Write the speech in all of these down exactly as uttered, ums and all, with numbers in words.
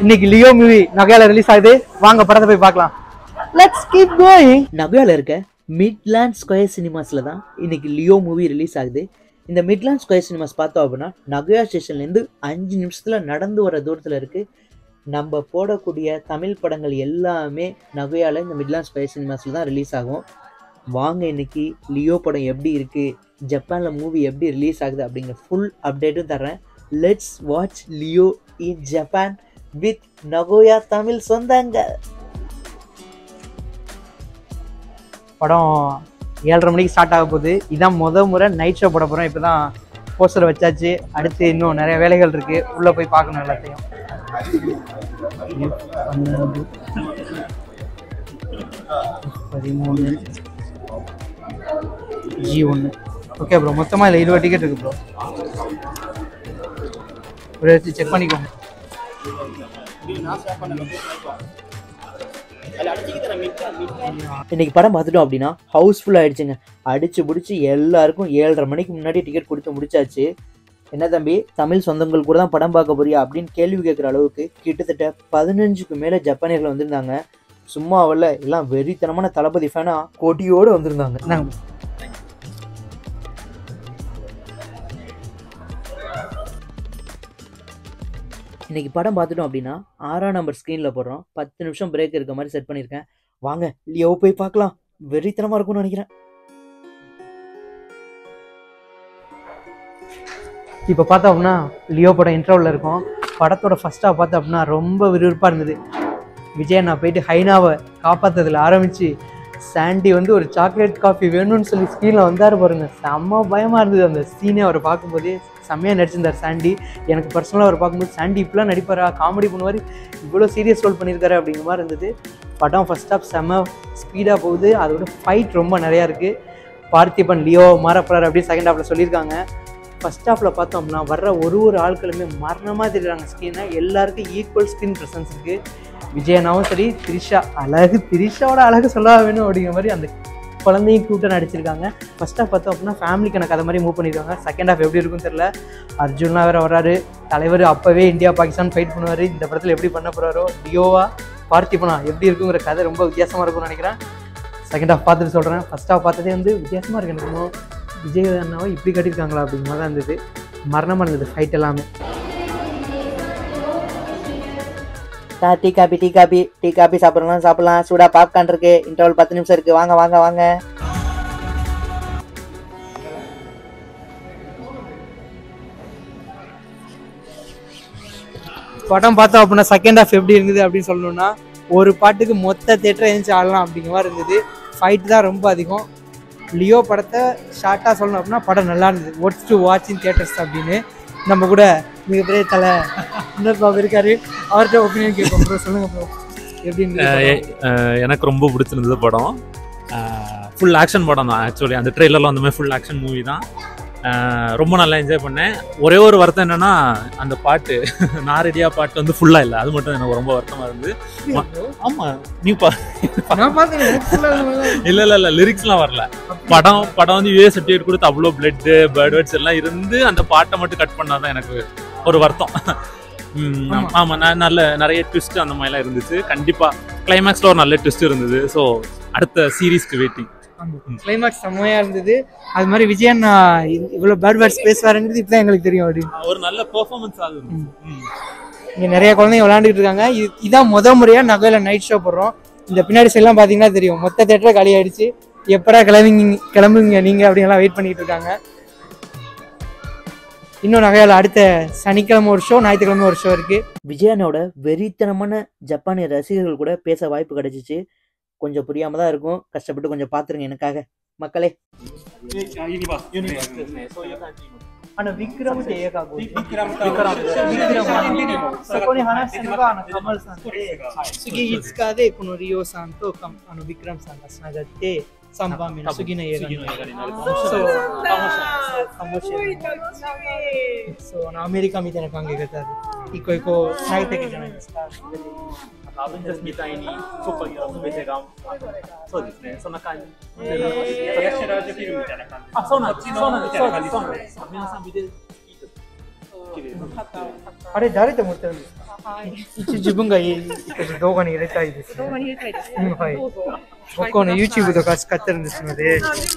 இன்னைக்கு Leo movie நகையால release ஆகுது. வாங்க படத்தை போய் பார்க்கலாம். Let's keep going. நகையால இருக்க மிட்லாண்ட் ஸ்கொயர் சினிமாஸ்ல தான் இன்னைக்கு லியோ மூவி ரிலீஸ் ஆகுது. இந்த மிட்லாண்ட் ஸ்கொயர் சினிமாஸ் பார்த்தோம் அப்படின்னா நகையா ஸ்டேஷன்லேருந்து அஞ்சு நிமிஷத்துல நடந்து வர தூரத்தில் இருக்கு. நம்ம போடக்கூடிய தமிழ் படங்கள் எல்லாமே நகையால இந்த மிட்லாண்ட் ஸ்கொயர் சினிமாஸ்ல தான் ரிலீஸ் ஆகும். வாங்க இன்னைக்கு லியோ படம் எப்படி இருக்கு, ஜப்பான்ல மூவி எப்படி ரிலீஸ் ஆகுது அப்படிங்கிற ஃபுல் அப்டேட்டும் தர்றேன். Let's watch Leo in Japan with Nagoya Tamil சொந்தங்க. படம் ஏழரை மணிக்கு ஸ்டார்ட் ஆக போகுது. இதான் முத முறை நைட் ஷோ போட போகிறோம். இப்போ தான் போஸ்டர் வச்சாச்சு. அடுத்து இன்னும் நிறைய வேலைகள் இருக்கு, உள்ளே போய் பார்க்கணும் எல்லாத்தையும். பதிமூணு ஜி ஒன்று. ஓகே ப்ரோ, மொத்தமாக இதில் இருபது டிக்கெட் இருக்கு ப்ரோ. ஒரு எடுத்து செக் பண்ணிக்கோங்க. இன்னைக்கு படம் பார்த்துட்டோம் அப்படின்னா ஹவுஸ்ஃபுல் ஆயிடுச்சுங்க. அடிச்சு பிடிச்சி எல்லாருக்கும் ஏழரை மணிக்கு முன்னாடி டிக்கெட் கொடுத்து முடிச்சாச்சு. என்ன தம்பி, தமிழ் சொந்தங்கள் கூட தான் படம் பார்க்க போறியா அப்படின்னு கேள்வி கேட்குற அளவுக்கு கிட்டத்தட்ட பதினஞ்சுக்கு மேலே ஜப்பானியர்கள் வந்திருந்தாங்க. சும்மா அவல்ல, எல்லாம் வெறித்தனமான தளபதி ஃபேனா கொடியோடு வந்திருந்தாங்க. இன்னைக்கு படம் பார்த்துட்டோம் அப்படின்னா ஆறாம் நம்பர் ஸ்க்ரீனில் போடுறோம். பத்து நிமிஷம் பிரேக் இருக்க மாதிரி செட் பண்ணியிருக்கேன். வாங்க லியோ போய் பார்க்கலாம். வெறித்தனமாக இருக்கும்னு நினைக்கிறேன். இப்போ பார்த்தோம் அப்படின்னா லியோ படம் இன்ட்ரோவில் இருக்கும். படத்தோட ஃபர்ஸ்ட்டாக பார்த்தோம் அப்படின்னா ரொம்ப விறுவிறுப்பாக இருந்தது. விஜய் நான் போயிட்டு ஹைனாவை காப்பாற்றுறதுல ஆரம்பித்து சாண்டி வந்து ஒரு சாக்லேட் காஃபி வேணும்னு சொல்லி ஸ்க்ரீனில் வந்தார் பாருங்க. செம்ம பயமாக இருந்தது அந்த சீனே. அவரை பார்க்கும்போதே செம்மையாக நடிச்சிருந்தார் சாண்டி. எனக்கு பர்சனலாக அவர் பார்க்கும்போது சாண்டி இப்படிலாம் நடிப்பாரா, காமெடி பண்ணுவார், இவ்வளோ சீரியஸ் ரோல் பண்ணியிருக்காரு அப்படிங்கிற மாதிரி இருந்தது. படம் ஃபர்ஸ்ட் ஆஃப் செம்ம ஸ்பீடாக போகுது. அதோட ஃபைட் ரொம்ப நிறையா இருக்குது. பார்த்திபன் லியோ மாறப்போறாரு அப்படின்னு செகண்ட் ஹாஃபில் சொல்லியிருக்காங்க. ஃபர்ஸ்ட் ஹாஃபில் பார்த்தோம் அப்படின்னா வர்ற ஒரு ஒரு ஆட்களுமே மரணமாக தெரியுறாங்க ஸ்க்ரீனை. எல்லாருக்கும் ஈக்குவல் ஸ்க்ரீன் ப்ரெசன்ஸ் இருக்குது. விஜயனாவும் சரி, திரிஷா அழகு, திரிஷாவோட அழகு சொல்ல வேணும் அப்படிங்கிற மாதிரி அந்த குழந்தையும் கூட்டாக நடிச்சிருக்காங்க. ஃபர்ஸ்ட் ஹாஃப் பார்த்தோம் அப்படின்னா ஃபேமிலிக்கு எனக்கு அதை மாதிரி மூவ் பண்ணியிருக்காங்க. செகண்ட் ஹாஃப் எப்படி இருக்குன்னு தெரியல. அர்ஜுன்லாம் வேறு வர்றாரு. தலைவர் அப்போவே இந்தியா பாகிஸ்தான் ஃபைட் பண்ணுவார். இந்த படத்தில் எப்படி பண்ண போகிறாரோ, லியோவா பார்த்திபனா எப்படி இருக்குங்கிற கதை ரொம்ப வித்தியாசமாக இருக்கும்னு நினைக்கிறேன். செகண்ட் ஹாஃப் பார்த்துட்டு சொல்கிறேன். ஃபர்ஸ்ட் ஹாஃப் பார்த்ததே வந்து வித்தியாசமாக இருக்கு. எனக்கு விஜய் அண்ணாவை இப்படி கட்டியிருக்காங்களா அப்படிங்கிற மாதிரி தான் இருந்தது. மரணமாக இருந்தது ஃபைட் எல்லாமே. Tea coffee tea coffee tea coffee சாப்பிட்றோம் சாப்பிடலாம். சூடாக பாப்கார்ன் இருக்கு. இன்டர்வல் பத்து நிமிஷம் இருக்கு. வாங்க வாங்க வாங்க. படம் பார்த்தோம் அப்படின்னா செகண்ட் ஹாஃப் எப்படி இருந்தது அப்படின்னு சொல்லணும்னா ஒரு பாட்டுக்கு மொத்த தேட்டரை எழுந்துச்சு ஆடலாம் அப்படிங்கிற மாதிரி இருந்தது. ஃபைட் தான் ரொம்ப அதிகம். லியோ படத்தை ஷார்ட்டாக சொல்லணும் அப்படின்னா படம் நல்லா இருந்தது. What's to watch in theatres அப்படின்னு நம்ம கூட மிகப்பெரிய தலை இன்னொரு பாபு இருக்காரு, அவர்கிட்ட ஒப்பீனியன் கேட்போம். ப்ரோ சொல்லுங்க ப்ரோ, எப்படி இருந்தது? எனக்கு ரொம்ப பிடிச்சிருந்தது படம். ஃபுல் ஆக்ஷன் படம் தான். ஆக்சுவலி அந்த ட்ரெய்லர்லாம் அந்த மாதிரி ஃபுல் ஆக்ஷன் மூவி தான். ரொம்ப நல்லா என்ஜாய் பண்ணேன். ஒரே ஒரு வருத்தம் என்னன்னா அந்த பாட்டு நாரடியா பாட்டு வந்து ஃபுல்லாக இல்லை. அது மட்டும் எனக்கு ரொம்ப வருத்தமாக இருந்தது. ஆமாம், நீ பா இல்லை இல்லை இல்லை லிரிக்ஸ்லாம் வரல. படம் படம் வந்து யூஏ சர்டிஃபிகேட் கொடுத்து அவ்வளோ பிளட்டு பேர்ட்ஸ் எல்லாம் இருந்து அந்த பாட்டை மட்டும் கட் பண்ணாதான் எனக்கு ஒரு வருத்தம். ஆமாம், நான் நல்ல நிறைய ட்விஸ்ட் அந்த மாதிரிலாம் இருந்துச்சு. கண்டிப்பாக கிளைமேக்ஸில் ஒரு நல்ல ட்விஸ்ட் இருந்தது. ஸோ அடுத்த சீரீஸ்க்கு வெயிட்டிங். கிளைமேக்ஸ் செம்மையா இருந்தது. அது மாதிரி விஜயன் இவ்வளோ பேர்ட் பேர்ட்ஸ் பேசுவாருங்கிறது இப்போ தான் எங்களுக்கு தெரியும். அப்படின்னு ஒரு நல்ல பெர்ஃபார்மன்ஸ் ஆகுது. இங்கே நிறைய குழந்தைங்க விளையாண்டுட்டு இருக்காங்க. இது இதான் முத முறையாக நகையில நைட் ஷோ போடுறோம். இந்த பின்னாடி சைட்லாம் பார்த்தீங்கன்னா தெரியும், மொத்த தேட்டரை காலி ஆயிடுச்சு. எப்படா கிளம்பிங்க கிளம்புங்க நீங்கள் அப்படிங்கலாம் வெயிட் பண்ணிட்டு இருக்காங்க. இன்னும் நகையால் அடுத்த சனிக்கிழமை ஒரு ஷோ, ஞாயிற்றுக்கிழமை ஒரு ஷோ இருக்கு. விஜயனோட வெறித்தனமான ஜப்பானிய ரசிகர்கள் கூட பேச வாய்ப்பு கிடைச்சிச்சு. கொஞ்சம் புரியாம தான் இருக்கும். கஷ்டப்பட்டு கொஞ்சம் பாத்துருங்க எனக்காக மக்களே.あのビクラムって映画をビクラムビクラムそこに話したのがあのカマルさんで、次いつかでこのリオさんとあのビクラムさんがつながってさんばんめの次の映画になる。そうかもしれない。そうあのアメリカみたいな考え方で一個一個最適じゃないですか。アベンジャーズみたいにそこに全てがそうですね、そんな感じ。フラッシュラージフィルムみたいな感じ。あ、そうなんです。そうなんです。そうなんです。皆さん見て聞いて。 あれ誰と思ってるんですか？ はい。 一自分が動画に入れたいです、ね。 動画に入れたいです。 うん、はい。 どうぞ。 僕はね、YouTube とか使ってるんですので。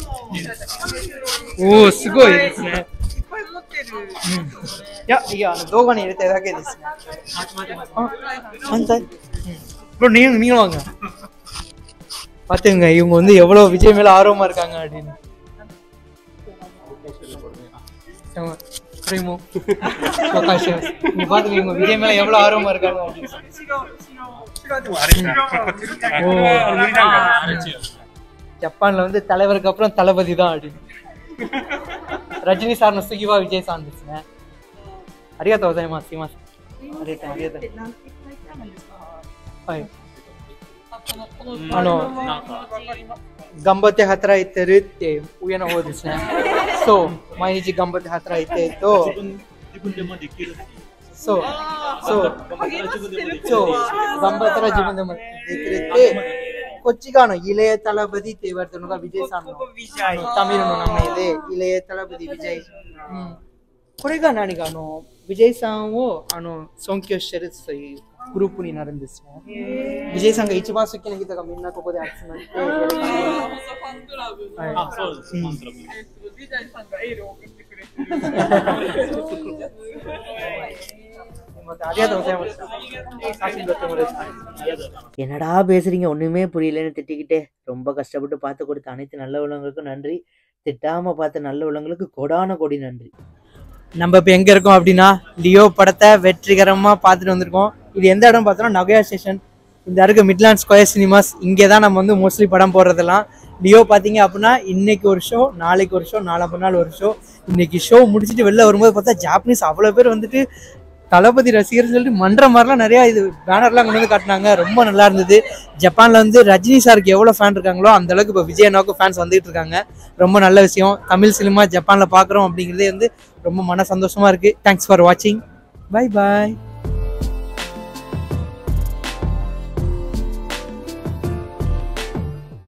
おお、すごいですね。 いっぱい持ってる。 うん。いや、いや、あの動画に入れたいだけですね。あ、santai. Bro, நீங்க நீங்க வாங்க. பாத்துங்க இவங்க வந்து எவ்வளவு விஜய் மேல ஆர்வமா இருக்காங்க அப்படின்னு. ஆமா. பிரேமோ. சோகாஷ். நீ பாத்துங்க இவங்க விஜய் மேல எவ்வளவு ஆர்வமா இருக்காங்க அப்படின்னு. ஜப்பான்ல வந்து தலைவருக்கு அப்புறம் தளபதி தான் அப்படின்னு. ரஜினி சார்の次はவிஜய்さんですね。ありがとうございます。すいません。ありがとうありがとう。はい。あの頑張って働いてるって上の方ですね。そう毎日頑張って働いてると。そうそうそう頑張ったら自分でもできるってこっち側のイレータラバディって言われてるのがビジェイさんのタミルの名前でイレータラバディビジェイ、うん、これが何かあのビジェイさんをあの尊敬してるというグループになるんですよ。ビジェイさんが一番好きな人がみんなここで集まってやるから。あ、そうです。ファンクラブ。ビジェイさんがエールを送ってくれてる。ありがとうございました。 என்னடா பேசுறீங்க ஒண்ணுமே புரியலன்னு திட்டிக்கிட்டே ரொம்ப கஷ்டப்பட்டு பார்த்து கொடுத்த அனைத்து நல்ல உள்ளவங்களுக்கும் நன்றி. திட்டாம பார்த்த நல்ல உள்ளவங்களுக்கு கோடான கோடி நன்றி. நம்ம இப்போ எங்கே இருக்கோம் அப்படின்னா லியோ படத்தை வெற்றிகரமாக பார்த்துட்டு வந்திருக்கோம். இது எந்த இடம் பார்த்தோம்னா நகோயா ஸ்டேஷன். இந்த இருக்க மிட்லாண்ட் ஸ்கொயர் சினிமாஸ். இங்கே தான் நம்ம வந்து மோஸ்ட்லி படம் போடுறதெல்லாம். லியோ பார்த்தீங்க அப்படின்னா இன்னைக்கு ஒரு ஷோ, நாளைக்கு ஒரு ஷோ, நாலு நாள் ஒரு ஷோ. இன்னைக்கு ஷோ முடிச்சுட்டு வெளில வரும்போது பார்த்தா ஜாப்பனீஸ் அவ்வளோ பேர் வந்துட்டு தளபதி ரசிகர்னு சொல்லிட்டு மன்ற மாதிரிலாம் நிறையா இது பேனர்லாம் கொண்டு வந்து காட்டினாங்க. ரொம்ப நல்லா இருந்தது. ஜப்பானில் வந்து ரஜினி சாருக்கு எவ்வளோ ஃபேன் இருக்காங்களோ அந்த அளவுக்கு இப்போ விஜய் அண்ணாவுக்கு ஃபேன்ஸ் வந்துகிட்டு இருக்காங்க. ரொம்ப நல்ல விஷயம். தமிழ் சினிமா ஜப்பானில் பார்க்குறோம் அப்படிங்கிறதே வந்து ரொம்ப மன சந்தோஷமாக இருக்குது. தேங்க்ஸ் ஃபார் வாட்சிங். பை பாய்.